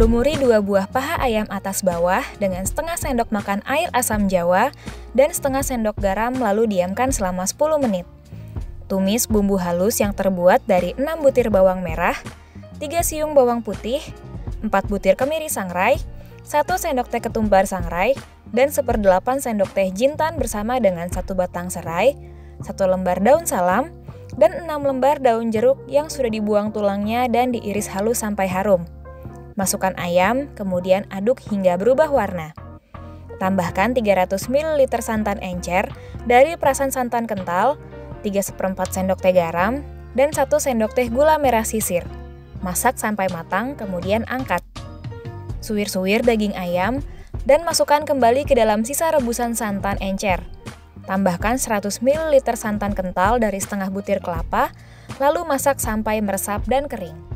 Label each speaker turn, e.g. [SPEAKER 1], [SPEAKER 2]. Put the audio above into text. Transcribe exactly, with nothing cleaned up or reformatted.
[SPEAKER 1] Lumuri dua buah paha ayam atas bawah dengan setengah sendok makan air asam jawa dan setengah sendok garam lalu diamkan selama sepuluh menit. Tumis bumbu halus yang terbuat dari enam butir bawang merah, tiga siung bawang putih, empat butir kemiri sangrai, satu sendok teh ketumbar sangrai, dan seperdelapan sendok teh jintan bersama dengan satu batang serai, satu lembar daun salam, dan enam lembar daun jeruk yang sudah dibuang tulangnya dan diiris halus sampai harum. Masukkan ayam, kemudian aduk hingga berubah warna. Tambahkan tiga ratus mililiter santan encer dari perasan santan kental, tiga seperempat sendok teh garam, dan satu sendok teh gula merah sisir. Masak sampai matang, kemudian angkat. Suwir-suwir daging ayam, dan masukkan kembali ke dalam sisa rebusan santan encer. Tambahkan seratus mililiter santan kental dari setengah butir kelapa, lalu masak sampai meresap dan kering.